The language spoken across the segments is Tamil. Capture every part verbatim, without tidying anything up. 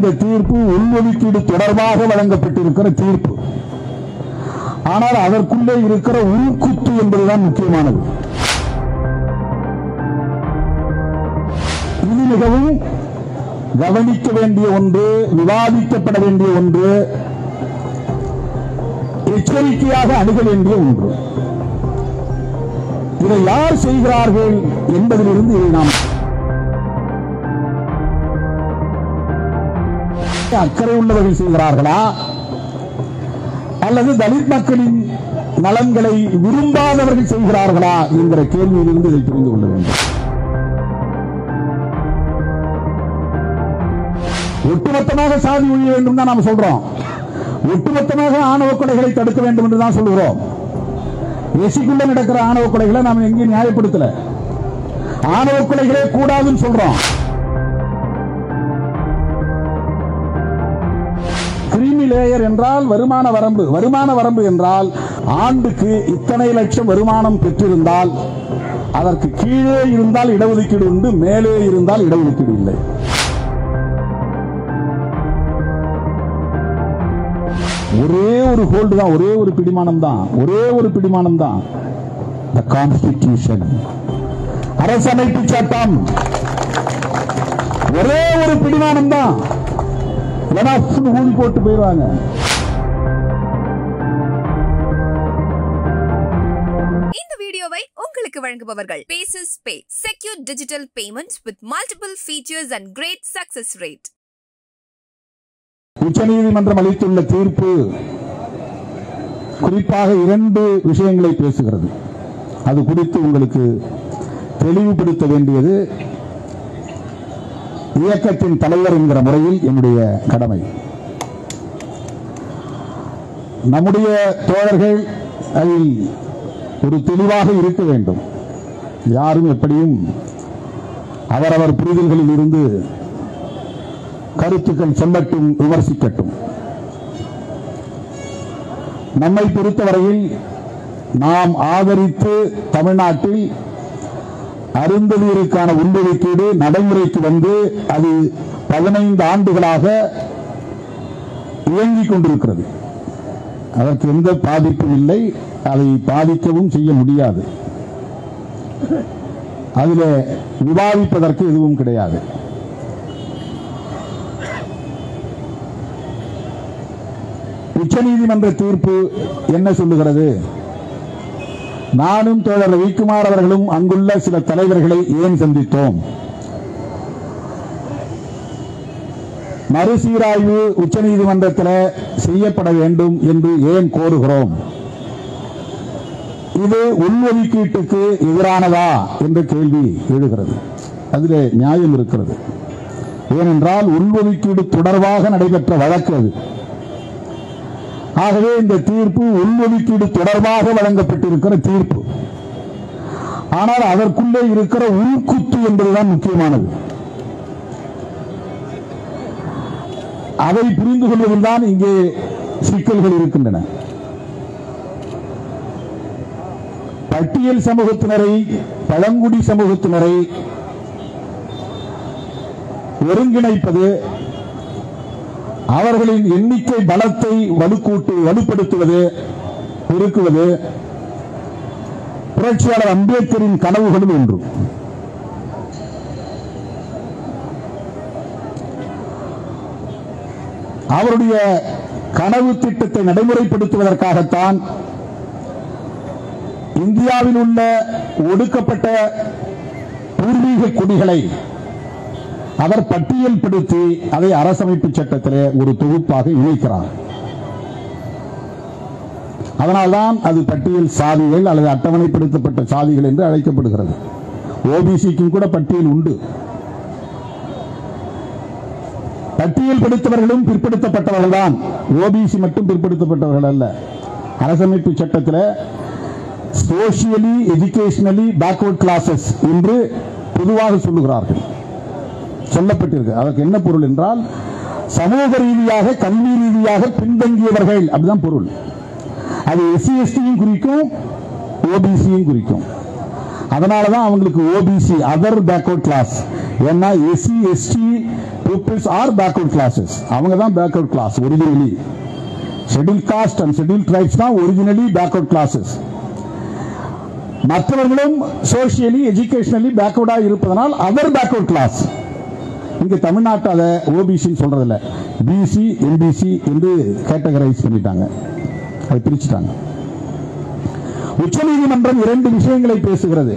இந்த தீர்ப்பு உள்ஒதுக்கீடு தொடர்பாக வழங்கப்பட்டிருக்கிற தீர்ப்பு. ஆனால் அதற்குள்ளே இருக்கிற உள்குத்து என்பதுதான் முக்கியமானது. இது மிகவும் கவனிக்க வேண்டிய ஒன்று, விவாதிக்கப்பட வேண்டிய ஒன்று, எச்சரிக்கையாக அணுக வேண்டிய ஒன்று. இதை யார் செய்கிறார்கள் என்பதிலிருந்து இதை நாம் அக்கறை உள்ளவர்கள் செய்கிறார்களா அல்லது தலித் மக்களின் நலன்களை விரும்பாதவர்கள் செய்கிறார்களா என்கிற கேள்வியிலிருந்து இதை புரிந்து கொள்ள வேண்டும். ஒட்டுமொத்தமாக சாதி ஒழிய வேண்டும் தான் நாம் சொல்றோம். ஒட்டுமொத்தமாக ஆணவ கொலைகளை தடுக்க வேண்டும் என்று தான் சொல்கிறோம். எசிக்குள்ள நடக்கிற ஆணவ கொலைகளை நாம் எங்கேயும் நியாயப்படுத்தல. ஆணவ கொலைகளே கூடாதுன்னு சொல்றோம். கிரீமி லேயர் என்றால் வருமான வரம்பு. வருமான வரம்பு என்றால் ஆண்டுக்கு இத்தனை லட்சம் வருமானம் பெற்றிருந்தால் அதற்கு கீழே இருந்தால் இடஒதுக்கீடு உண்டு, மேலே இருந்தால் இடஒதுக்கீடு இல்லை. ஒரே ஒரு ஹோல்டு தான், ஒரே ஒரு பிடிமானம் தான், ஒரே ஒரு பிடிமானம் தான். The Constitution, அரசமைப்பு சட்டம், ஒரே ஒரு பிடிமானம் தான். ஊழி போட்டு போயிடுவாங்க. இந்த வீடியோவை உங்களுக்கு வழங்குபவர்கள் Paces Pay, secure digital payments with multiple features and great success rate. உச்சநீதிமன்றம் அளித்துள்ள தீர்ப்பு குறிப்பாக இரண்டு விஷயங்களை பேசுகிறது. அது குறித்து உங்களுக்கு தெளிவுபடுத்த வேண்டியது இயக்கத்தின் தலைவர் என்கிற முறையில் என்னுடைய கடமை. நம்முடைய தோழர்கள் அதில் ஒரு தெளிவாக இருக்க வேண்டும். யாரும் எப்படியும் அவரவர் புரிதல்களில் இருந்து கருத்துக்கள் சொல்லட்டும், விமர்சிக்கட்டும். நம்மை பொறுத்தவரையில் நாம் ஆதரித்து தமிழ்நாட்டில் அருந்ததியருக்கான உள்ஒதுக்கீடு நடைமுறைக்கு வந்து அது பதினைந்து ஆண்டுகளாக இயங்கிக் கொண்டிருக்கிறது. அதற்கு எந்த பாதிப்பும் இல்லை, அதை பாதிக்கவும் செய்ய முடியாது. அதில் விவாதிப்பதற்கு எதுவும் கிடையாது. உச்சநீதிமன்ற தீர்ப்பு என்ன சொல்லுகிறது? நானும் தோழர் ரவிக்குமார் அவர்களும் அங்குள்ள சில தலைவர்களை ஏன் சந்தித்தோம்? மறுசீராய்வு உச்சநீதிமன்றத்தில் செய்யப்பட வேண்டும் என்று ஏன் கோருகிறோம்? இது உள்ஒதுக்கீட்டுக்கு எதிரானதா என்ற கேள்வி எழுகிறது. அதிலே நியாயம் இருக்கிறது. ஏனென்றால் உள்ஒதுக்கீடு தொடர்பாக நடைபெற்ற வழக்கு அது. ஆகவே இந்த தீர்ப்பு உள்ஒதுக்கீடு தொடர்பாக வழங்கப்பட்டிருக்கிற தீர்ப்பு. ஆனால் அதற்குள்ளே இருக்கிற உள்குத்து என்பதுதான் முக்கியமானது. அதை புரிந்து கொள்வதில் தான் இங்கே சிக்கல்கள் இருக்கின்றன. பட்டியல் சமூகத்தினரை, பழங்குடி சமூகத்தினரை ஒருங்கிணைப்பது, அவர்களின் எண்ணிக்கை பலத்தை வலுக்கூட்டு வலுப்படுத்துவது, பெருக்குவது புரட்சியாளர் அம்பேத்கரின் கனவுகளும் ஒன்று. அவருடைய கனவு திட்டத்தை நடைமுறைப்படுத்துவதற்காகத்தான் இந்தியாவில் உள்ள ஒடுக்கப்பட்ட பூர்வீக குடிகளை அவர் பட்டியல்படுத்தி அதை அரசமைப்பு சட்டத்திலே ஒரு தொகுப்பாக இணைக்கிறார். அதனால்தான் அது பட்டியல் சாதிகள் அல்லது அட்டவணைப்படுத்தப்பட்ட சாதிகள் என்று அழைக்கப்படுகிறது. ஓபிசிக்கும் கூட பட்டியல் உண்டு. பட்டியல் படுத்தவர்களும் பிற்படுத்தப்பட்டவர்கள் தான், ஓபிசி மட்டும் பிற்படுத்தப்பட்டவர்கள் அல்ல. அரசமைப்பு சட்டத்தில் சோசியலி எஜுகேஷனலி பேக்வர்ட் கிளாஸஸ் என்று பொதுவாக சொல்லுகிறார்கள், சொல்லப்பட்டிருக்கு. அதற்கு என்ன பொருள் என்றால் சமூக ரீதியாக கல்வி ரீதியாக பின்தங்கியவர்கள், அப்படிதான் பொருள். அது எஸ்சி எஸ்டியும் குறிக்கும், ஓபிசியும் குறிக்கும். அதனாலதான் அவங்களுக்கு ஓபிசி அதர் பேக்வர்ட் கிளாஸ். ஏன்னா SC ST peoples are backward classes, அவங்க தான் backward class originally. Schedule caste and schedule tribes தான் ஒரிஜினலி பேக்வர்ட் கிளாஸஸ். மற்றவர்களும் சோசியலி எஜுகேஷனலி பேக்வர்டா இருப்பதனால் அதர் பேக்வர்ட் கிளாஸ். இங்க தமிழ்நாட்டு அதை ஓபிசி சொல்றதில்ல, பிசி எம்பிசி என்று கேட்டகரைஸ் பண்ணிட்டாங்க, அதை பிரிச்சுட்டாங்க. உச்சநீதிமன்றம் இரண்டு விஷயங்களை பேசுகிறது.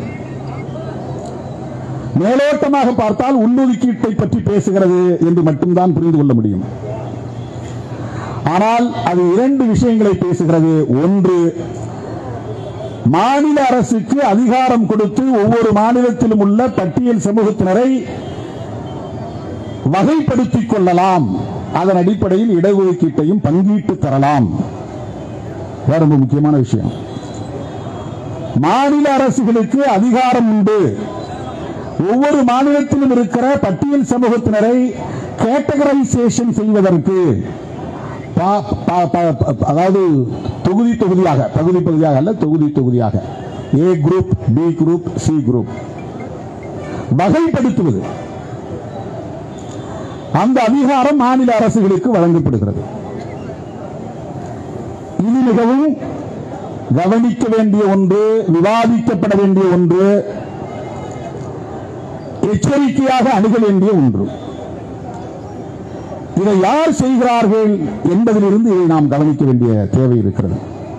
மேலோட்டமாக பார்த்தால் உள்ளொதுக்கீட்டை பற்றி பேசுகிறது என்று மட்டும்தான் புரிந்து கொள்ள முடியும். ஆனால் அது இரண்டு விஷயங்களை பேசுகிறது. ஒன்று, மாநில அரசுக்கு அதிகாரம் கொடுத்து ஒவ்வொரு மாநிலத்திலும் உள்ள பட்டியல் சமூகத்தினரை வகைப்படுத்திக் கொள்ளலாம், அதன் அடிப்படையில் இடஒதுக்கீட்டையும் பங்கீட்டு தரலாம். ரொம்ப முக்கியமான விஷயம். மாநில அரசுகளுக்கு அதிகாரம் உண்டு, ஒவ்வொரு மாநிலத்திலும் இருக்கிற பட்டியல் சமூகத்தினரை கேட்டகரைசேஷன் செய்வதற்கு, அதாவது தொகுதி தொகுதியாக, பகுதி பகுதியாக அல்ல, தொகுதி தொகுதியாக, A group, B group, C group வகைப்படுத்துவது, அந்த அதிகாரம் மாநில அரசுகளுக்கு வழங்கப்படுகிறது. இது மிகவும் கவனிக்க வேண்டிய ஒன்று, விவாதிக்கப்பட வேண்டிய ஒன்று, எச்சரிக்கையாக அணுக வேண்டிய ஒன்று. இதை யார் செய்கிறார்கள் என்பதிலிருந்து இதை நாம் கவனிக்க வேண்டிய தேவை இருக்கிறது.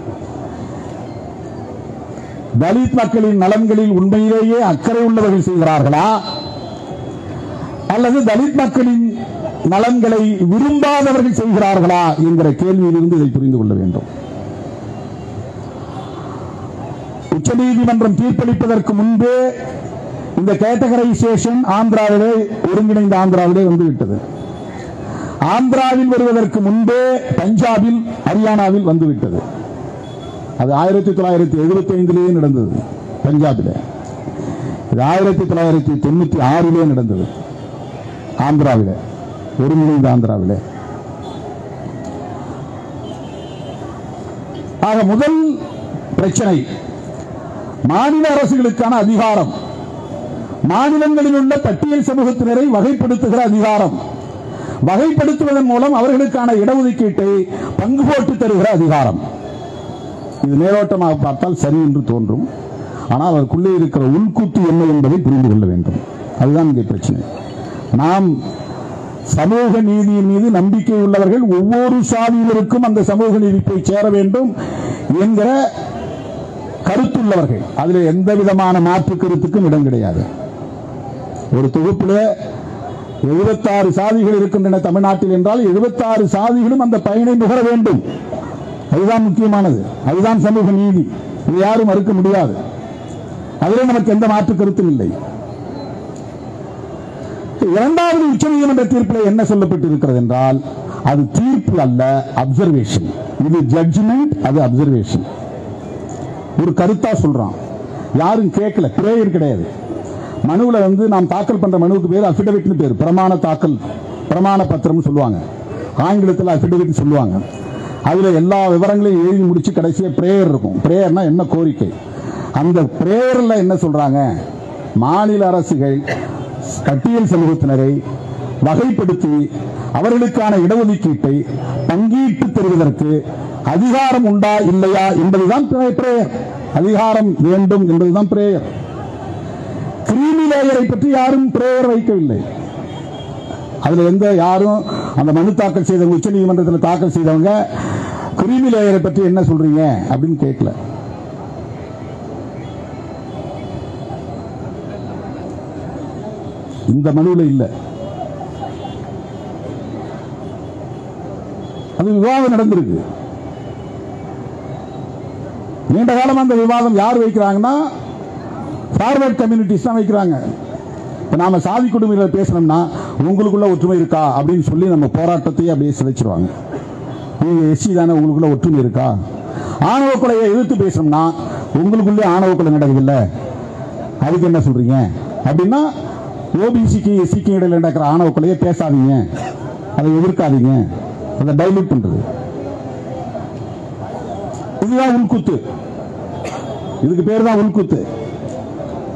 தலித் மக்களின் நலன்களில் உண்மையிலேயே அக்கறை உள்ளவர்கள் செய்கிறார்களா, அல்லது தலித் மக்களின் நலன்களை விரும்பாதவர்கள் செய்கிறார்களா என்கிற கேள்வியிலிருந்து இதை புரிந்து கொள்ள வேண்டும். உச்சநீதிமன்றம் தீர்ப்பளிப்பதற்கு முன்பே இந்த கேட்டகரைசேஷன் ஆந்திராவிலே, ஒருங்கிணைந்த ஆந்திராவிலே வந்துவிட்டது. ஆந்திராவில் வருவதற்கு முன்பே பஞ்சாபில், ஹரியானாவில் வந்துவிட்டது. அது ஆயிரத்தி தொள்ளாயிரத்தி எழுபத்தி ஐந்திலேயே நடந்தது பஞ்சாபில். இது ஆயிரத்தி தொள்ளாயிரத்தி தொண்ணூத்தி ஆறிலே நடந்தது ஆந்திராவில், ஒருங்கிணைந்த ஆந்திராவில். ஆக முதல் பிரச்சனை மாநில அரசுகளுக்கான அதிகாரம், மாநிலங்களில் உள்ள பட்டியல் சமூகத்தினரை வகைப்படுத்துகிற அதிகாரம், வகைப்படுத்துவதன் மூலம் அவர்களுக்கான இடஒதுக்கீட்டை பங்கு போட்டு தருகிற அதிகாரம். இது மேலோட்டமாக பார்த்தால் சரி என்று தோன்றும், ஆனால் அதற்குள்ளே இருக்கிற உள்கூத்து என்ன என்பதை புரிந்து கொள்ள வேண்டும். அதுதான் இங்கே பிரச்சனை. நாம் சமூக நீதியின் மீது நம்பிக்கை உள்ளவர்கள், ஒவ்வொரு சாதியினருக்கும் அந்த சமூக நீதி போய் சேர வேண்டும் என்கிற கருத்துள்ளவர்கள். அதில் எந்த விதமான மாற்று கருத்துக்கும் இடம் கிடையாது. ஒரு தொகுப்பில் எழுபத்தாறு சாதிகள் இருக்கின்றன தமிழ்நாட்டில் என்றால் எழுபத்தாறு சாதிகளும் அந்த பயனை நுகர வேண்டும். அதுதான் முக்கியமானது, அதுதான் சமூக நீதி. இது யாரும் மறுக்க முடியாது. அதில் நமக்கு எந்த மாற்று கருத்தும் இல்லை. இரண்டாவது உச்சநீதிமன்ற தீர்ப்பில் என்ன சொல்லப்பட்டிருக்கிறது என்றால், அது தீர்ப்பு அல்ல, அப்சர்வேஷன். இது ஜட்ஜ்மெண்ட், அது அப்சர்வேஷன். ஒரு கருத்தா சொல்றான், யாரும் கேட்கல, பிரேயர் கிடையாது. மனுவில் வந்து நாம் தாக்கல் பண்ற மனுவுக்கு பேர் அபிடவிட்னு பேர், பிரமாண தாக்கல், பிரமாண பத்திரம் சொல்லுவாங்க, ஆங்கிலத்தில் அபிடவிட் சொல்லுவாங்க. அதுல எல்லா விவரங்களையும் எழுதி முடிச்சு கடைசியா பிரேயர் இருக்கும். பிரேயர்னா என்ன கோரிக்கை, அந்த பிரேயர்ல என்ன சொல்றாங்க, மாநில அரசுகள் பட்டியல் சமூகத்தினரை வகைப்படுத்தி அவர்களுக்கான இடஒதுக்கீட்டை பங்கீட்டு தருவதற்கு அதிகாரம் உண்டா இல்லையா என்பதுதான் பிரேயர். அதிகாரம் வேண்டும் என்பதுதான் பிரேயர். கிரீமி லேயரை பற்றி யாரும் பிரேயர் வைக்கவில்லை. அதுல எந்த யாரும் அந்த மனு தாக்கல் செய்தவங்க, உச்ச நீதிமன்றத்தில் தாக்கல் செய்தவங்க கிரீமி லேயரை பற்றி என்ன சொல்றீங்க அப்படின்னு கேட்கல. இந்த மனுவில் இல்ல. அது விவாதம் நடந்திருக்கு. நீண்ட காலம் அந்த விவாதம் யார் வைக்கிறாங்கன்னா ஃபார்வர்ட் கம்யூனிட்டிஸ் தான் வைக்கிறாங்க. இப்ப நாம சாதி குடும்பங்களை பேசணும்னா உங்களுக்குள்ள ஒற்றுமை இருக்கா அப்படின்னு சொல்லி நம்ம போராட்டத்தையே அப்படியே சிதைச்சிருவாங்க. நீங்க எஸ்சி தானே, உங்களுக்குள்ள ஒற்றுமை இருக்கா? ஆணவ கொலையை எதிர்த்து பேசணும்னா உங்களுக்குள்ளே ஆணவ கொலை நடக்குதுல்ல, அதுக்கு என்ன சொல்றீங்க அப்படின்னா, ஓபிசிக்கு எஸ்சிக்கு இடையில நடக்கிற ஆணவ கொலையை பேசாதீங்க, அதை எதிர்க்காதீங்க, அதை டைலூட் பண்றது. இதுதான் உள்குத்து. இதுக்கு பேர் தான் உள்குத்து.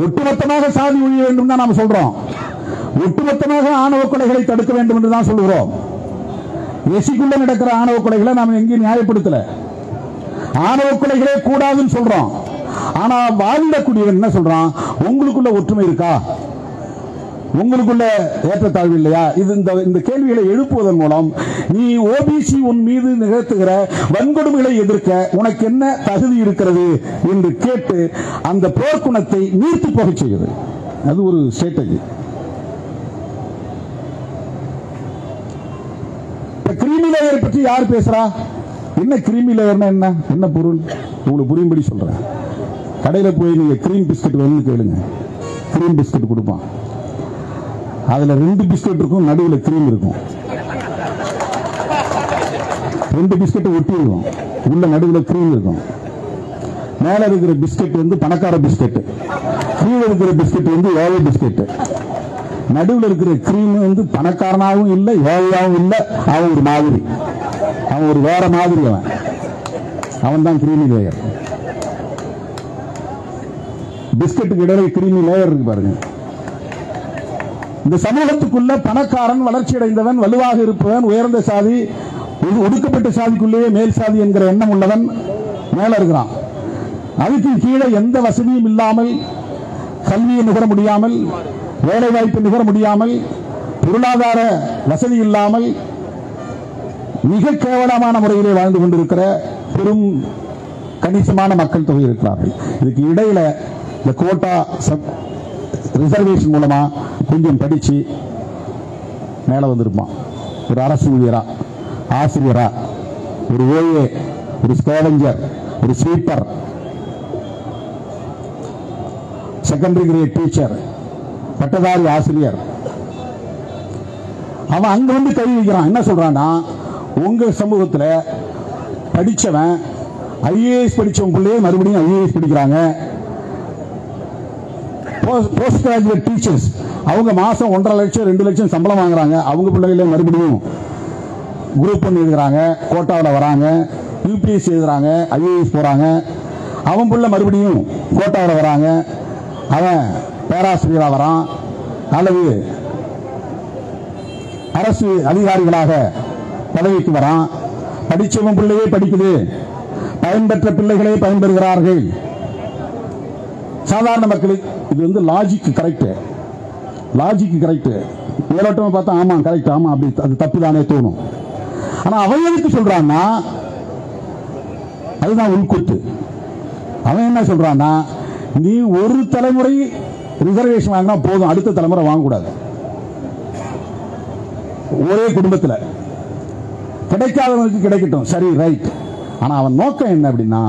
ஒட்டுமொத்தமாக சாதி ஒழிய வேண்டும் தான் நாம் சொல்றோம். ஒட்டுமொத்தமாக ஆணவ கொலைகளை தடுக்க வேண்டும் என்று தான் சொல்லுகிறோம். எசிக்குள்ள நடக்கிற ஆணவ கொலைகளை நாம் எங்கேயும் நியாயப்படுத்தல. ஆணவ கொலைகளே கூடாதுன்னு சொல்றோம். ஆனா வாதிடக்கூடியவன் என்ன சொல்றான்? உங்களுக்குள்ள ஒற்றுமை இருக்கா? உங்களுக்குள்ள ஏற்றத்தாழ்வு இல்லையா? இது இந்த கேள்விகளை எழுப்புவதன் மூலம் நீ ஓபிசி உன் மீது நிகழ்த்துகிற வன்கொடுமைகளை எதிர்க்க உனக்கு என்ன தகுதி இருக்கிறது என்று கேட்டு அந்த போர்க்குணத்தை நீர்த்து போக செய்யுது. அது ஒரு ஸ்ட்ராட்டஜி. கிரீமி லேயர் பற்றி யார் பேசுறா? என்ன கிரீமி லேயர்னா என்ன என்ன பொருள் உங்களுக்கு புரியும்படி சொல்றேன். கடையில போய் நீங்க கிரீம் பிஸ்கட் வேணும்னு கேளுங்க, கிரீம் பிஸ்கட் கொடுப்பான். அதுல ரெண்டு பிஸ்கட் இருக்கும், நடுவில் கிரீம் இருக்கும். ரெண்டு பிஸ்கட் ஒட்டி இருக்கும், உள்ள நடுவில் கிரீம் இருக்கும். மேல இருக்கிற பிஸ்கட் வந்து பணக்கார பிஸ்கட், கீழே இருக்கிற பிஸ்கட் வந்து ஏழை பிஸ்கட். நடுவில் இருக்கிற கிரீம் வந்து பணக்காரனாகவும் இல்லை, ஏழையாகவும் இல்லை. அவன் ஒரு மாதிரி, அவன் ஒரு வேற மாதிரி. அவன் அவன் தான் கிரீமி லேயர். பிஸ்கட்டுக்கு இடையில கிரீமி லேயர் இருக்கு பாருங்க. இந்த சமூகத்துக்குள்ள பணக்காரன், வளர்ச்சி அடைந்தவன், வலுவாக இருப்பவன், உயர்ந்த சாதி, ஒடுக்கப்பட்ட சாதிக்குள்ளேயே மேல் சாதி என்கிற எண்ணம் உள்ளவன் மேல இருக்கிறான். அதுக்கு கீழே எந்த வசதியும் இல்லாமல், கல்வியை நுகர முடியாமல், வேலை வாய்ப்பு நுகர முடியாமல், பொருளாதார வசதி இல்லாமல் மிக கேவலமான முறையிலே வாழ்ந்து கொண்டிருக்கிற பெரும் கணிசமான மக்கள் தொகை இருக்கிறார்கள். இதுக்கு இடையில இந்த கோட்டா ரிசர்வேஷன் மூலமா கொஞ்சம் படிச்சு மேல வந்திருப்பான். ஒரு அரசு ஊழியரா, ஆசிரியரா, ஒரு ஓஏ, ஒரு ஸ்கேவெஞ்சர், ஒரு ஸ்வீப்பர், செகண்டரி கிரேட் டீச்சர், பட்டதாரி ஆசிரியர். அவன் அங்க வந்து கை வைக்கிறான். என்ன சொல்றான்னா, உங்க சமூகத்தில் படிச்சவன் ஐஏஎஸ் படிச்சவன் பிள்ளையே மறுபடியும் ஐஏஎஸ் படிக்கிறாங்க. போஸ்ட் கிராஜுவேட் டீச்சர்ஸ் அவங்க மாசம் ஒன்றரை லட்சம் ரெண்டு லட்சம் சம்பளம் வாங்குறாங்க. அவங்க பிள்ளைகளே மறுபடியும் குரூப் ஒன் எழுதுறாங்க, கோட்டாவில் வராங்க, யூபிஎஸ் எழுதுறாங்க, ஐஏஎஸ் போறாங்க. அவன் பிள்ளை மறுபடியும் கோட்டாவில் வராங்க. அவன் பேராசிரியராக வரான் அல்லது அரசு அதிகாரிகளாக பதவிக்கு வரான். படிச்சவன் பிள்ளையே படிக்குது, பயன்பெற்ற பிள்ளைகளே பயன்பெறுகிறார்கள். சாதாரண மக்களுக்கு இது வந்து லாஜிக் கரெக்ட், லாஜிக் கரெக்ட். மேலோட்டமா பார்த்தா ஆமா கரெக்ட், ஆமா அப்படி அது தப்பு தானே தோணும். ஆனா அவன் எதுக்கு சொல்றான்னா, அதுதான் உள்கூத்து. அவன் என்ன சொல்றான்னா, நீ ஒரு தலைமுறை ரிசர்வேஷன் வாங்கினா போதும், அடுத்த தலைமுறை வாங்கக்கூடாது. ஒரே குடும்பத்தில் கிடைக்காதவனுக்கு கிடைக்கட்டும், சரி ரைட். ஆனா அவன் நோக்கம் என்ன அப்படின்னா,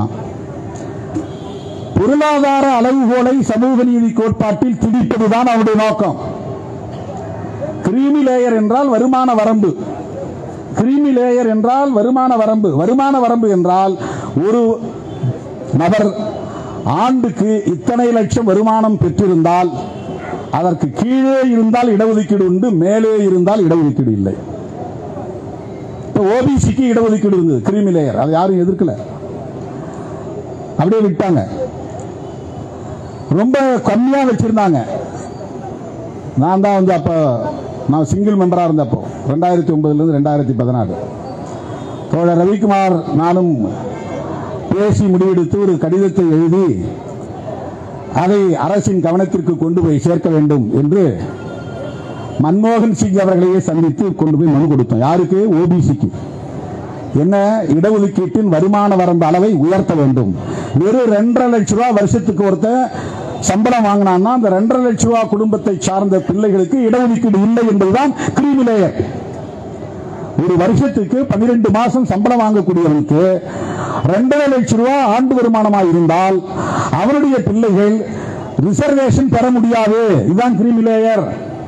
பொருளாதார அளவுகோலை சமூக நீதி கோட்பாட்டில் திணிப்பதுதான் அவனுடைய நோக்கம். கிரீமி லேயர் என்றால் வருமான வரம்பு, கிரீமி லேயர் என்றால் வருமான வரம்பு. வருமான வரம்பு என்றால் ஒரு நபர் ஆண்டுக்கு இத்தனை லட்சம் வருமானம் பெற்றிருந்தால் அதற்கு கீழே இருந்தால் இடஒதுக்கீடு உண்டு, மேலே இருந்தால் இடஒதுக்கீடு இல்லை. ஓபிசிக்கு இடஒதுக்கீடு இருந்தது, கிரீமி லேயர், அதை யாரும் எதிர்க்கல, அப்படியே விட்டாங்க. ரொம்ப கம்மியா வச்சிருந்தாங்க. நான் தான் வந்து அப்ப நான் சிங்கிள் மெம்பரா இருந்தப்போ ரெண்டாயிரத்தி ஒன்பதுல இருந்து ரெண்டாயிரத்தி பதினாறு தோழர் ரவிக்குமார் நானும் பேசி முடிவெடுத்து ஒரு கடிதத்தை எழுதி அதை அரசின் கவனத்திற்கு கொண்டு போய் சேர்க்க வேண்டும் என்று மன்மோகன் சிங் அவர்களையே சந்தித்து கொண்டு போய் மனு கொடுத்தோம். யாருக்கு? ஓபிசிக்கு. என்ன, இடஒதுக்கீட்டின் வருமான வரம்பு அளவை உயர்த்த வேண்டும். வெறும் ரெண்டரை லட்சம் ரூபாய் வருஷத்துக்கு ஒருத்த சம்பளம் வாங்கினான்னா அந்த ரெண்டரை லட்சம் ரூபாய் குடும்பத்தை சார்ந்த பிள்ளைகளுக்கு இடஒதுக்கீடு இல்லை என்பதுதான் கிரீமி லேயர். ஒரு வருஷத்துக்கு பன்னிரண்டு மாசம் சம்பளம் வாங்கக்கூடியவனுக்கு ரெண்டரை லட்சம் ரூபாய் ஆண்டு வருமானமாக இருந்தால் அவருடைய பிள்ளைகள் ரிசர்வேஷன் பெற முடியாது. இதுதான் கிரீமி லேயர்.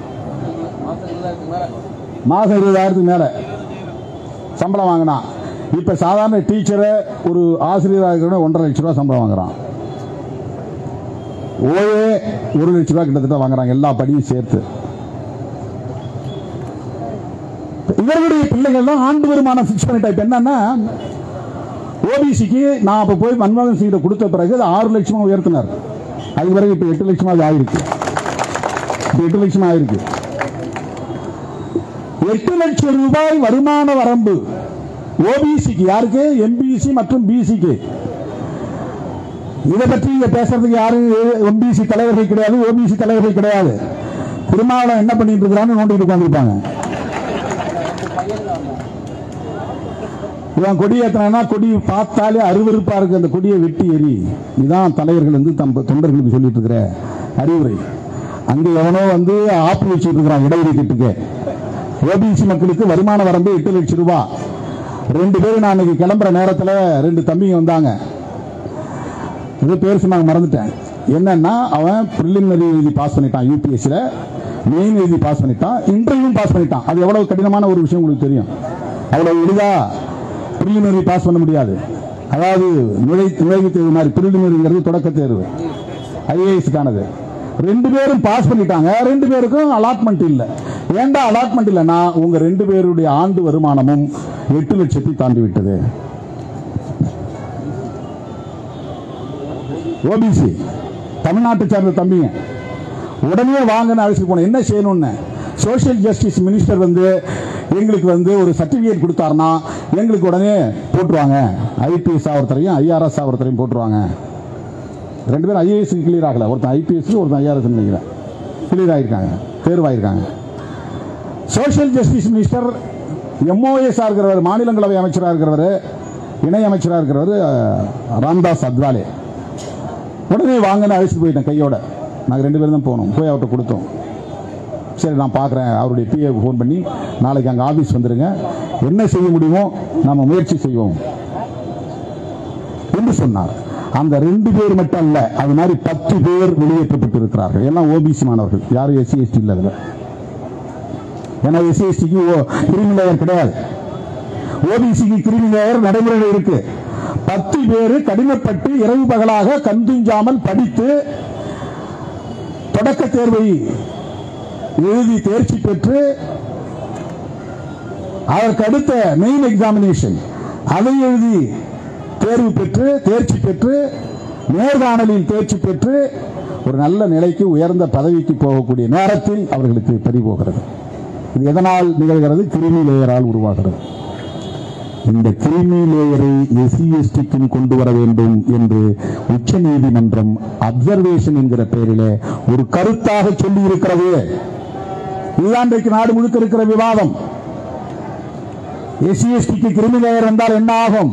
மாசம் இருபதாயிரத்துக்கு மேல சம்பளம் வாங்கினா, இப்ப சாதாரண டீச்சரை ஒரு ஆசிரியராக ஒன்றரை லட்சம் ரூபாய் சம்பளம் வாங்குறான். ஓஏ ஒரு லட்சம் ரூபாய் கிட்டத்தட்ட வாங்குறாங்க, எல்லா படியும் சேர்த்து. இவர்களுடைய பிள்ளைகள் தான் ஆண்டு வருமானம் பிக்ஸ் பண்ணிட்டா. இப்ப என்னன்னா, ஓபிசிக்கு நான் அப்ப போய் மன்மோகன் சிங் கொடுத்த பிறகு ஆறு லட்சம் உயர்த்தினார். அது பிறகு இப்ப எட்டு லட்சமா ஆயிருக்கு. எட்டு லட்சம் ஆயிருக்கு. எட்டு லட்சம் ரூபாய் வருமான வரம்பு ஓபிசிக்கு, யாருக்கு? எம்பிசி மற்றும் பிசிக்கு. இதை பற்றி இங்க பேசுறதுக்கு யாரும் எம்பிசி தலைவர்கள் கிடையாது, ஓபிசி தலைவர்கள் கிடையாது. திருமாவளவன் என்ன பண்ணிட்டு இருக்கிறான்னு நோண்டிட்டு உட்கார்ந்துருப்பாங்க. இவன் கொடி ஏற்றினா கொடி பார்த்தாலே அருவருப்பா இருக்கு, அந்த கொடியை வெட்டி எறி. இதுதான் தலைவர்கள் வந்து தம் தொண்டர்களுக்கு சொல்லிட்டு இருக்கிற அறிவுரை. அங்க எவனோ வந்து ஆப்பு வச்சுட்டு இருக்கிறான் இடஒதுக்கீட்டுக்கு. ஓபிசி மக்களுக்கு வருமான வரம்பு எட்டு லட்சம் ரூபாய். ரெண்டு பேரும் நான் இன்னைக்கு கிளம்புற நேரத்தில் ரெண்டு தம்பிங்க வந்தாங்க. இது பேர் சொன்னாங்க, மறந்துட்டேன். என்னன்னா அவன் பிரிலிமினரி எழுதி பாஸ் பண்ணிட்டான், யூபிஎஸ்சில மெயின் எழுதி பாஸ் பண்ணிட்டான், இன்டர்வியூ பாஸ் பண்ணிட்டான். அது எவ்வளவு கடினமான ஒரு விஷயம் உங்களுக்கு தெரியும். அவ்வளவு எளிதா பிரிலிமினரி பாஸ் பண்ண முடியாது. அதாவது நுழை நுழைவு தேர்வு மாதிரி, பிரிலிமினரிங்கிறது தொடக்க தேர்வு, ஐஏஎஸ்க்கானது. ரெண்டு பேரும் பாஸ் பண்ணிட்டாங்க, ரெண்டு பேருக்கும் அலாட்மெண்ட் இல்ல. ஏண்டா அலாட்மெண்ட் இல்லைன்னா உங்க ரெண்டு பேருடைய ஆண்டு வருமானமும் எட்டு லட்சத்தை தாண்டி விட்டது. ஓபிசி தமிழ்நாட்டை சேர்ந்த தம்பிங்க உடனே வாங்கன்னு அழைச்சிட்டு போன. என்ன செய்யணும்னு சோசியல் ஜஸ்டிஸ் மினிஸ்டர் வந்து எங்களுக்கு வந்து ஒரு சர்டிபிகேட் கொடுத்தாருன்னா எங்களுக்கு உடனே போட்டுருவாங்க. ஐபிஎஸ் ஒருத்தரையும் ஐஆர்எஸ் ஒருத்தரையும் போட்டுருவாங்க. ரெண்டு பேரும் ஐஏஎஸ் கிளியர் ஆகல, ஒருத்தன் ஐபிஎஸ் ஒருத்தன் ஐஆர்எஸ் நினைக்கிறேன் கிளியர் ஆகிருக்காங்க, தேர்வாயிருக்காங்க. சோசியல் ஜஸ்டிஸ் மினிஸ்டர் எம்ஓஎஸ் இருக்கிறவர், மாநிலங்களவை அமைச்சராக இருக்கிறவர், இணை அமைச்சராக இருக்கிறவர் ராம்தாஸ் அத்வாலே. உடனே வாங்கன்னு அழைச்சிட்டு போயிட்டேன் கையோட. நாங்கள் ரெண்டு பேரும் தான் போனோம், போய் அவர்கிட்ட கொடுத்தோம். சரி நான் பார்க்குறேன், அவருடைய பிஏ ஃபோன் பண்ணி நாளைக்கு அங்கே ஆஃபீஸ் வந்துடுங்க, என்ன செய்ய முடியுமோ நம்ம முயற்சி செய்வோம் என்று சொன்னார். அந்த ரெண்டு பேர் மட்டும் அல்ல, அது மாதிரி பத்து பேர் வெளியேற்றப்பட்டு இருக்கிறார்கள். எல்லாம் ஓபிசி மாணவர்கள், யாரும் எஸ்சி எஸ்டி இல்லை அதில். ஏன்னா எஸ்சி எஸ்டிக்கு கிரிமி லேயர் கிடையாது, ஓபிசிக்கு கிரிமி லேயர் நடைமுறையில் இருக்கு. பத்து பேர் கடினப்பட்டு இரவு பகலாக கண்துஞ்சாமல் படித்து தொடக்க தேர்வை எழுதி தேர்ச்சி பெற்று அதற்கு அடுத்த மெயின் எக்ஸாமினேஷன் அதை எழுதி தேர்வு பெற்று தேர்ச்சி பெற்று நேர்காணலில் தேர்ச்சி பெற்று ஒரு நல்ல நிலைக்கு உயர்ந்த பதவிக்கு போகக்கூடிய நேரத்தில் அவர்களுக்கு பறிபோகிறது. இது எதனால் நிகழ்கிறது? கிரிமி லேயரால் உருவாகிறது. இந்த கிரிமி லேயரை எஸ்சி எஸ்டிக்கும் கொண்டு வர வேண்டும் என்று உச்ச நீதிமன்றம் அப்சர்வேஷன் என்கிற பெயரிலே ஒரு கருத்தாக சொல்லி இருக்கிறது. இதுதான் இன்றைக்கு நாடு முழுக்க இருக்கிற விவாதம். எஸ்சி எஸ்டிக்கு கிரிமி லேயர் வந்தால் என்ன ஆகும்?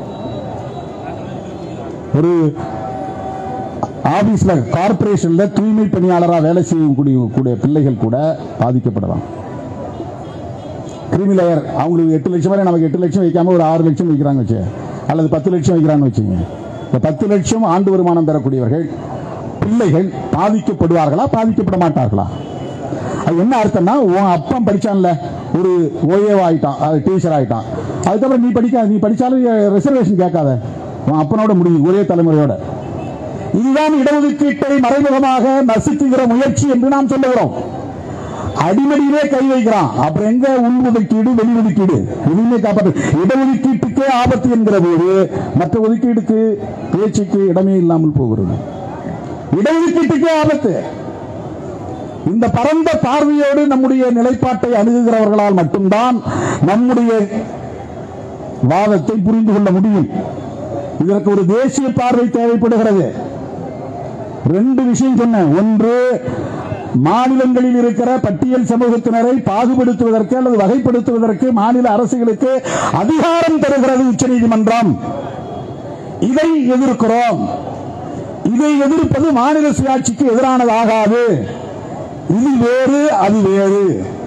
ஒரு ஆபீஸ்ல கார்பரேஷன்ல தூய்மை பணியாளராக வேலை செய்யக்கூடிய பிள்ளைகள் கூட பாதிக்கப்படலாம். கிரிமி லேயர் அவங்களுக்கு எட்டு லட்சம் வரை, நமக்கு எட்டு லட்சம் வைக்காம ஒரு ஆறு லட்சம் வைக்கிறாங்க வச்சு, அல்லது பத்து லட்சம் வைக்கிறான்னு வச்சுங்க. இந்த பத்து லட்சம் ஆண்டு வருமானம் பெறக்கூடியவர்கள் பிள்ளைகள் பாதிக்கப்படுவார்களா, பாதிக்கப்பட மாட்டார்களா? அது என்ன அர்த்தம்னா, உன் அப்பன் படிச்சான்ல, ஒரு ஓஏ ஆயிட்டான், டீச்சர் ஆயிட்டான், அதுக்கப்புறம் நீ படிக்காத, நீ படிச்சாலும் ரிசர்வேஷன் கேட்காத, உன் அப்பனோட முடியும், ஒரே தலைமுறையோட. இதுதான் இடஒதுக்கீட்டை மறைமுகமாக நசுக்குகிற முயற்சி என்று நாம் சொல்லுகிறோம். அடிமடியிலே கை வைக்கிறான். அப்புறம் எங்க உள்ஒதுக்கீடு வெளி ஒதுக்கீடு எதுவுமே காப்பாற்று. இடஒதுக்கீட்டுக்கே ஆபத்து என்கிற போது மற்ற ஒதுக்கீடுக்கு பேச்சுக்கு இடமே இல்லாமல் போகிறது. இடஒதுக்கீட்டுக்கே ஆபத்து. இந்த பரந்த பார்வையோடு நம்முடைய நிலைப்பாட்டை அணுகுகிறவர்களால் மட்டும்தான் நம்முடைய வாதத்தை புரிந்து கொள்ள முடியும். இதற்கு ஒரு தேசிய பார்வை தேவைப்படுகிறது. ரெண்டு விஷயம் சொன்னேன். ஒன்று, மாநிலங்களில் இருக்கிற பட்டியல் சமூகத்தினரை பாகுபடுத்துவதற்கு அல்லது வகைப்படுத்துவதற்கு மாநில அரசுகளுக்கு அதிகாரம் தருகிறது உச்சநீதிமன்றம். இதை எதிர்க்கிறோம். இதை எதிர்ப்பது மாநில சுயாட்சிக்கு எதிரானதாகாது. இது வேறு, அது வேறு.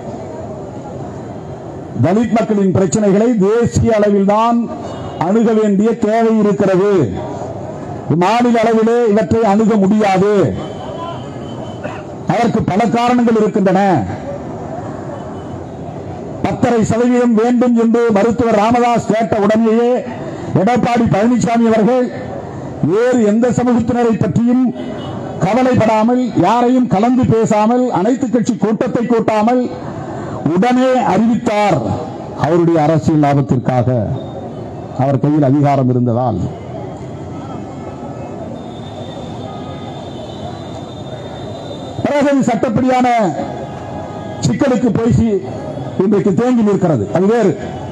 தலித் மக்களின் பிரச்சனைகளை தேசிய அளவில் தான் அணுக வேண்டிய தேவை இருக்கிறது. மாநில அளவிலே இவற்றை அணுக முடியாது. அதற்கு பல காரணங்கள் இருக்கின்றன. பத்தரை சதவீதம் வேண்டும் என்று மருத்துவர் ராமதாஸ் கேட்ட உடனேயே எடப்பாடி பழனிசாமி அவர்கள் வேறு எந்த சமூகத்தினரை பற்றியும் கவலைப்படாமல், யாரையும் கலந்து பேசாமல், அனைத்து கட்சி கூட்டத்தை கூட்டாமல் உடனே அறிவித்தார். அவருடைய அரசியல் லாபத்திற்காக அவர் கையில் அதிகாரம் இருந்ததால். பிறகு சட்டப்படியான சிக்கலுக்கு போய் இன்றைக்கு தேங்கி நிற்கிறது. அது வேறு.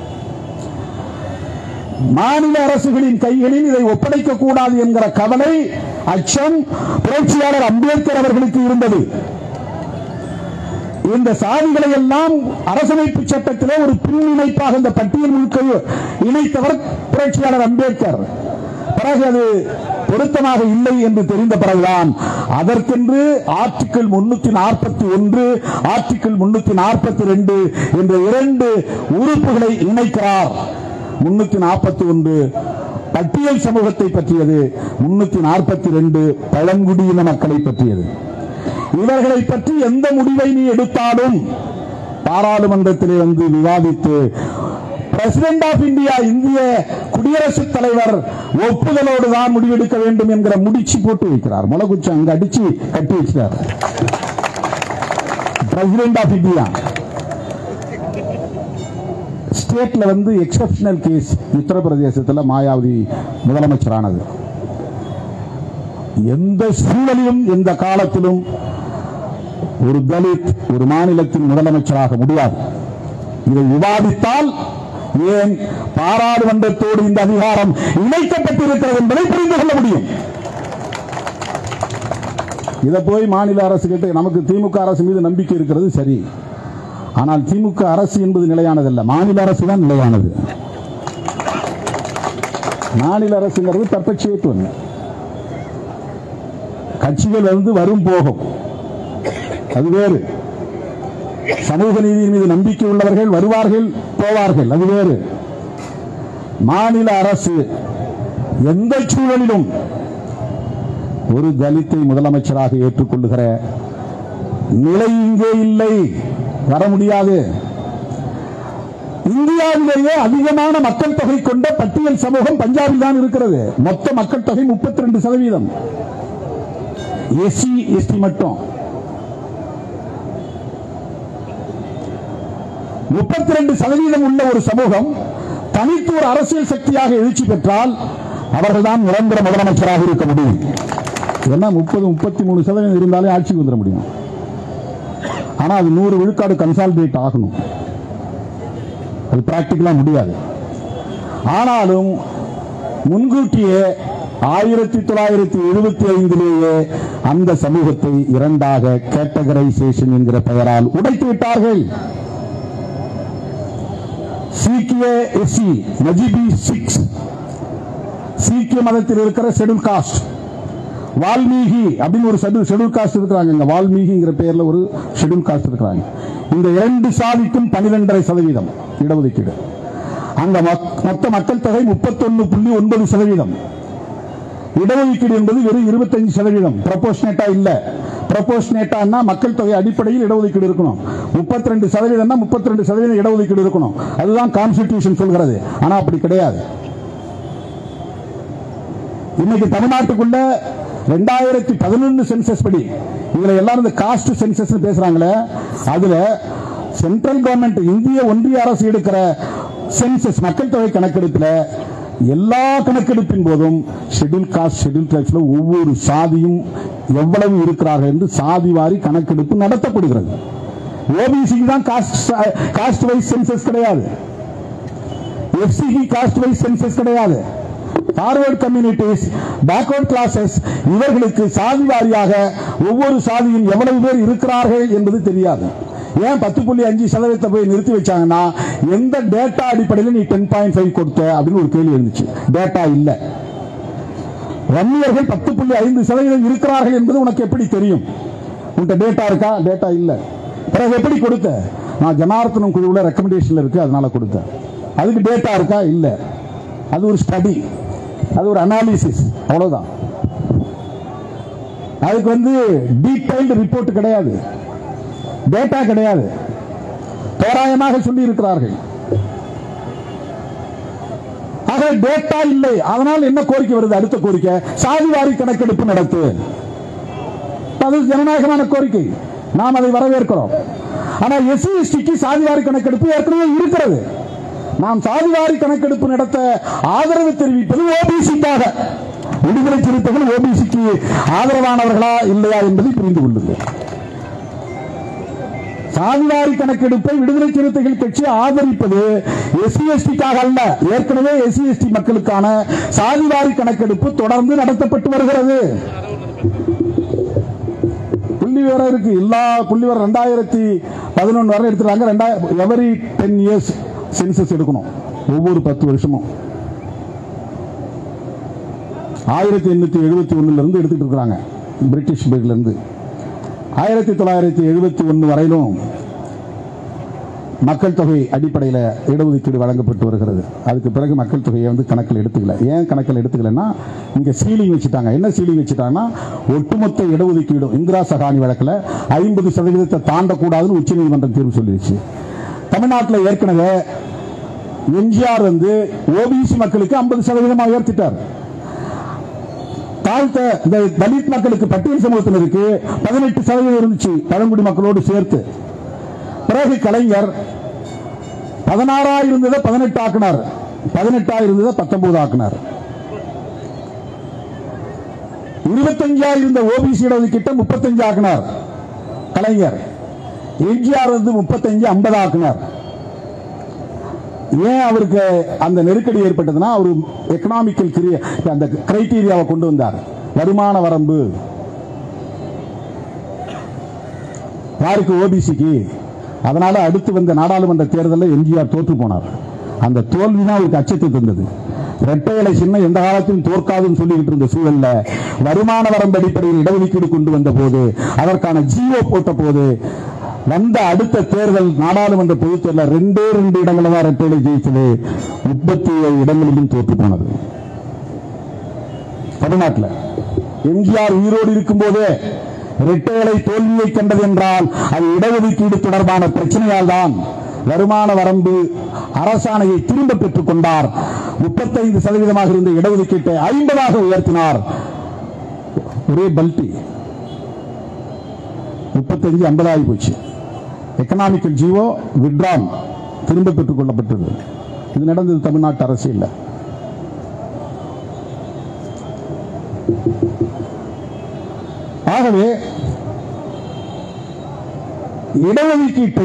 மாநில அரசுகளின் கைகளில் இதை ஒப்படைக்க கூடாது என்கிற கவலை, அச்சம் புரட்சியாளர் அம்பேத்கர் அவர்களுக்கு இருந்தது. இந்த சாதிகளை எல்லாம் அரசமைப்பு சட்டத்திலே ஒரு பின்னிணைப்பாக இந்த பட்டியல் முழுக்க இணைத்தவர் புரட்சியாளர் அம்பேத்கர். பிறகு அது பொருத்தமாக இல்லை என்று தெரிந்த பிறகுதான் அதற்கென்று ஆர்டிகிள் முன்னூத்தி நாற்பத்தி ஒன்று ஆர்டிகிள் முன்னூத்தி நாற்பத்தி ரெண்டு என்ற இரண்டு உறுப்புகளை இணைக்கிறார். முன்னூத்தி நாற்பத்தி ஒன்று பட்டியல் சமூகத்தை பற்றியது, முன்னூத்தி நாற்பத்தி ரெண்டு பழங்குடியின மக்களை பற்றியது. இவர்களை பற்றி எந்த முடிவை நீ எடுத்தாலும் பாராளுமன்றத்திலே வந்து விவாதித்து பிரசிடென்ட் ஆஃப் இந்தியா, இந்திய குடியரசுத் தலைவர் ஒப்புதலோடு தான் முடிவெடுக்க வேண்டும் என்கிற முடிச்சு போட்டு வைக்கிறார். முளகுச்சி அங்க அடிச்சு கட்டி வச்சார். பிரசிடென்ட் ஆஃப் இந்தியா ஸ்டேட்ல வந்து எக்ஸப்ஷனல் கேஸ். உத்தரப்பிரதேசத்தில் மாயாவதி முதலமைச்சரானது. எந்த சூழலிலும் எந்த காலத்திலும் ஒரு தலித் ஒரு மாநிலத்தின் முதலமைச்சராக முடியாது. இதை விவாதித்தால் ஏன் பாராளுமன்றத்தோடு இந்த அதிகாரம் இணைக்கப்பட்டிருக்கிறது என்பதை புரிந்து கொள்ள முடியும். இதை போய் மாநில அரசு கிட்ட நமக்கு திமுக அரசு மீது நம்பிக்கை இருக்கிறது சரி. ஆனால் திமுக அரசு என்பது நிலையானதல்ல, மாநில அரசு தான் நிலையானது. மாநில அரசுங்கிறது பர்பெச்சுவேட். கட்சிகள் வந்து வரும் போகும், அது வேறு. சமூக நீதியின் மீது நம்பிக்கை உள்ளவர்கள் வருவார்கள் போவார்கள், அது வேறு. மாநில அரசு எந்த சூழலிலும் ஒரு தலித்தை முதலமைச்சராக ஏற்றுக்கொள்ளுகிற நிலை இங்கே இல்லை, வர முடியாது. இந்தியாவிலேயே அதிகமான மக்கள் தொகை கொண்ட பட்டியல் சமூகம் பஞ்சாபில் தான் இருக்கிறது. மொத்த மக்கள் தொகை முப்பத்தி ரெண்டு சதவீதம். எஸ்சி எஸ்டி மட்டும் முப்பத்தி ரெண்டு சதவீதம் உள்ள ஒரு சமூகம் தனித்து ஒரு அரசியல் சக்தியாக எழுச்சி பெற்றால் அவர்கள்தான் நிரந்தர முதலமைச்சராக இருக்க முடியும். ஏன்னா முப்பது முப்பத்தி மூணு சதவீதம் இருந்தாலே ஆட்சிக்கு வந்துட முடியும். ஆனா அது நூறு விழுக்காடு கன்சாலிடேட் ஆகணும். அது பிராக்டிகலா முடியாது. ஆனாலும் முன்கூட்டியே ஆயிரத்தி தொள்ளாயிரத்தி எழுபத்தி ஐந்திலேயே அந்த சமூகத்தை இரண்டாக கேட்டகரைசேஷன் என்கிற பெயரால் உடைத்து விட்டார்கள். சீக்கிய எஸ்சி மஜிபி சிக்ஸ் சீக்கிய மதத்தில் இருக்கிற ஷெட்யூல் காஸ்ட், வால்மீகி அப்படின்னு ஒரு ஷெட்யூல் காஸ்ட் இருக்கிறாங்க. வால்மீகிங்கிற பெயர்ல ஒரு ஷெட்யூல் காஸ்ட் இருக்கிறாங்க. இந்த இரண்டு சாதிக்கும் பனிரெண்டரை சதவீதம் இடஒதுக்கீடு. அங்க மொத்த மக்கள் தொகை முப்பத்தி ஒன்னு புள்ளி ஒன்பது சதவீதம். இடஒதுக்கீடு என்பது வெறும் இருபத்தஞ்சு சதவீதம். ப்ரொபோஷனேட்டா இல்ல. ப்ரொபோஷனேட்டா மக்கள் தொகை அடிப்படையில் இடஒதுக்கீடு இருக்கணும். முப்பத்தி ரெண்டு சதவீதம் முப்பத்தி ரெண்டு சதவீதம் இடஒதுக்கீடு இருக்கணும். அதுதான் கான்ஸ்டிடியூஷன் சொல்கிறது. ஆனா அப்படி கிடையாது. இன்னைக்கு தமிழ்நாட்டுக்குள்ள ரெண்டாயிரத்தி பதினொன்று சென்சஸ் படி, இதுல எல்லாரும் இந்த காஸ்ட் சென்சஸ் பேசுறாங்களே, அதுல சென்ட்ரல் கவர்மெண்ட் இந்திய ஒன்றிய அரசு எடுக்கிற சென்சஸ் மக்கள் தொகை கணக்கெடுப்புல எல்லா கணக்கெடுப்பின் போதும் ஷெட்யூல் காஸ்ட் ஷெட்யூல் ட்ரைப்ஸ்ல ஒவ்வொரு சாதியும் எவ்வளவு இருக்கிறார்கள் என்று சாதி வாரி கணக்கெடுப்பு நடத்தப்படுகிறது. ஓபிசிக்கு தான் காஸ்ட் வைஸ் சென்சஸ் கிடையாது. எஃப்சிக்கு காஸ்ட் வைஸ் சென்சஸ் கிடையாது. ஃபார்வர்ட் கம்யூனிட்டிஸ், பேக்வர்ட் கிளாஸஸ், இவர்களுக்கு சாதி வாரியாக ஒவ்வொரு சாதியும் எவ்வளவு பேர் இருக்கிறார்கள் என்பது தெரியாது. ஏன் பத்து புள்ளி அஞ்சு சதவீதத்தை போய் நிறுத்தி வச்சாங்கன்னா, எந்த டேட்டா அடிப்படையில் நீ டென் பாயிண்ட் ஃபைவ் கொடுத்த அப்படின்னு ஒரு கேள்வி இருந்துச்சு. டேட்டா இல்ல. வன்னியர்கள் பத்து புள்ளி ஐந்து சதவீதம் இருக்கிறார்கள் என்பது உனக்கு எப்படி தெரியும்? உன்கிட்ட டேட்டா இருக்கா? டேட்டா இல்ல. பிறகு எப்படி கொடுத்த? நான் ஜனார்த்தனம் குழுவில் ரெக்கமெண்டேஷன்ல இருக்கு அதனால கொடுத்தேன். அதுக்கு டேட்டா இருக்கா? இல்ல. அது ஒரு ஸ்டடி, அது ஒரு அனாலிசிஸ், அவ்வளவுதான். அதுக்கு வந்து டீடைல்டு ரிப்போர்ட் கிடையாது, டேட்டா கிடையாது, தோராயமாக சொல்லி இருக்கிறார்கள். ஆக டேட்டா இல்லை. அதனால் என்ன கோரிக்கை வருது? அடுத்த கோரிக்கை சாதிவாரி கணக்கெடுப்பு நடத்து. அது ஜனநாயகமான கோரிக்கை, நாம் அதை வரவேற்கிறோம். ஆனால் எஸ்சி எஸ்டிக்கு சாதிவாரி கணக்கெடுப்பு ஏற்கனவே இருக்கிறது. நாம் சாதிவாரி கணக்கெடுப்பு நடத்த ஆதரவு தெரிவிப்பது ஓபிசிக்காக. விடுதலை சிறுத்தைகள் ஓபிசிக்கு ஆதரவானவர்களா இல்லையா என்பதை புரிந்து கொள்ளுங்கள். சாதிவாரி கணக்கெடுப்பை விடுதலை சிறுத்தைகள் கட்சி ஆதரிப்பது எஸ்சி எஸ்டிக்காக அல்ல. ஏற்கனவே எஸ்சி எஸ்டி மக்களுக்கான சாதிவாரி கணக்கெடுப்பு தொடர்ந்து நடத்தப்பட்டு வருகிறது. புள்ளி விவரம் இருக்கு. எல்லா புள்ளி விவரம் ரெண்டாயிரத்தி பதினொன்று வரை எடுத்துறாங்க. எவரி டென் இயர்ஸ் சென்சஸ் எடுக்கணும், ஒவ்வொரு பத்து வருஷமும். ஆயிரத்தி எண்ணூத்தி எழுபத்தி ஒண்ணுல இருந்து எடுத்துட்டு இருக்காங்க, பிரிட்டிஷ் பீரியட்ல இருந்து. ஆயிரத்தி தொள்ளாயிரத்தி எழுபத்தி ஒன்னு வரையிலும் மக்கள் தொகை அடிப்படையில் இடஒதுக்கீடு வழங்கப்பட்டு வருகிறது. அதுக்கு பிறகு மக்கள் தொகையை வந்து கணக்கில் எடுத்துக்கல. ஏன் கணக்கில் எடுத்துக்கலன்னா, இங்க சீலிங் வச்சுட்டாங்க. என்ன சீலிங் வச்சுட்டாங்கன்னா, ஒட்டுமொத்த இடஒதுக்கீடு இந்திரா சகானி வழக்கில் ஐம்பது சதவீதத்தை தாண்டக்கூடாதுன்னு உச்ச நீதிமன்றம் தீர்வு சொல்லிடுச்சு. தமிழ்நாட்டில் ஏற்கனவே எம்ஜிஆர் வந்து ஓபிசி மக்களுக்கு ஐம்பது சதவீதமாக உயர்த்திட்டார். தாழ்த்த இந்த தலித் மக்களுக்கு, பட்டியல் சமூகத்தினருக்கு பதினெட்டு சதவீதம் இருந்துச்சு, பழங்குடி மக்களோடு சேர்த்து. பிறகு கலைஞர் பதினாறா இருந்ததை பதினெட்டு ஆக்கினார், பதினெட்டா இருந்ததை பத்தொன்பது ஆக்கினார். இருபத்தஞ்சா இருந்த ஓபிசி இடஒதுக்கீட்டை முப்பத்தஞ்சு ஆக்கினார் கலைஞர். எம்ஜிஆர் வந்து முப்பத்தஞ்சு ஐம்பது ஆக்கினார். ஏன் அவருக்கு அந்த நெருக்கடி ஏற்பட்டதுன்னா, அவர் எக்கனாமிக்கல் அந்த கிரைட்டீரியாவை கொண்டு வந்தார். வருமான வரம்பு யாருக்கு? ஓபிசிக்கு. அதனால அடுத்து வந்த நாடாளுமன்ற தேர்தலில் எம்ஜிஆர் தோற்று போனார். அந்த தோல்விதான் அவருக்கு அச்சத்தை தந்தது. இரட்டை இலை சின்னம் எந்த காலத்திலும் தோற்காதுன்னு சொல்லிக்கிட்டு இருந்த சூழல்ல வருமான வரம்பு அடிப்படையில் இடஒதுக்கீடு கொண்டு வந்த போது, அதற்கான ஜிஓ போட்ட போது, வந்த அடுத்த தேர்தல் நாடாளுமன்ற பொதுத் தேர்தல் ரெண்டே ரெண்டு இடங்களில் தான் இரட்டை இலை ஜெயிச்சது. முப்பத்தி ஏழு இடங்களிலும் தோற்று போனது தமிழ்நாட்டில். எம்ஜிஆர் உயிரோடு இருக்கும் போதே இரட்டை இலை தோல்வியை கண்டது என்றால் அது இடஒதுக்கீடு தொடர்பான பிரச்சனையால் தான். வருமான வரம்பு அரசாணையை திரும்ப பெற்றுக் கொண்டார். முப்பத்தைந்து சதவீதமாக இருந்த இடஒதுக்கீட்டை ஐம்பதாக உயர்த்தினார். ஒரே பல்டி முப்பத்தஞ்சு ஐம்பதாகி போச்சு. எக்கனாமிக்கல் ஜிஓ விட்ரான் திரும்ப பெற்றுக் கொள்ளப்பட்டது. இது நடந்தது தமிழ்நாட்டு அரசியல். ஆகவே இடஒதுக்கீட்டை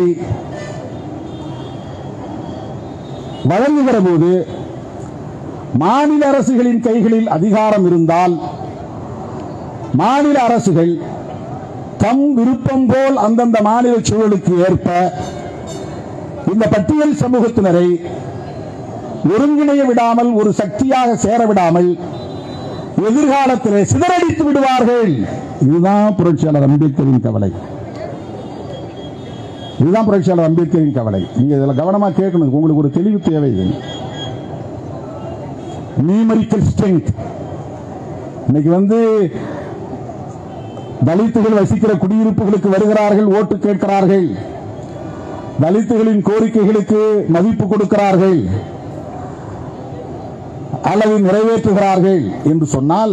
வழங்குகிற போது மாநில அரசுகளின் கைகளில் அதிகாரம் இருந்தால், மாநில அரசுகள் தம் விருப்பம் போல் அந்தந்த மாநில சூழலுக்கு ஏற்ப இந்த பட்டியல் சமூகத்தினரை ஒருங்கிணைய விடாமல், ஒரு சக்தியாக சேர விடாமல் எதிர்காலத்திலே சிதறடித்து விடுவார்கள். இதுதான் புரட்சியாளர் அம்பேத்கரின் கவலை. இதுதான் புரட்சியாளர் அம்பேத்கரின் கவலை. நீங்க இதில் கவனமா கேட்கணும். உங்களுக்கு ஒரு தெளிவு தேவை. இது நியூமெரிக்கல் ஸ்ட்ரெங்த். இன்னைக்கு வந்து தலித்துகள் வசிக்கிற குடியிருப்புகளுக்கு வருகிறார்கள், ஓட்டு கேட்கிறார்கள், தலித்துகளின் கோரிக்கைகளுக்கு மதிப்பு கொடுக்கிறார்கள் அல்லது நிறைவேற்றுகிறார்கள் என்று சொன்னால்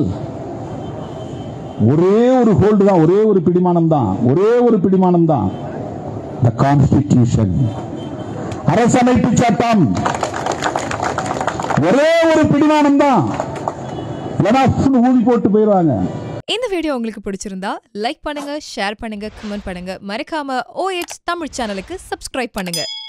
ஒரே ஒரு ஹோல்டு தான், ஒரே ஒரு பிடிமானம் தான், ஒரே ஒரு பிடிமானம் தான். The Constitution, அரசமைப்பு சட்டம், ஒரே ஒரு பிடிமானம் தான். ஊதி போட்டு போயிடுவாங்க. இந்த வீடியோ உங்களுக்கு பிடிச்சிருந்தா லைக் பண்ணுங்க, ஷேர் பண்ணுங்க, கமெண்ட் பண்ணுங்க. மறக்காம ஓஎச் தமிழ் சேனலுக்கு சப்ஸ்கிரைப் பண்ணுங்க.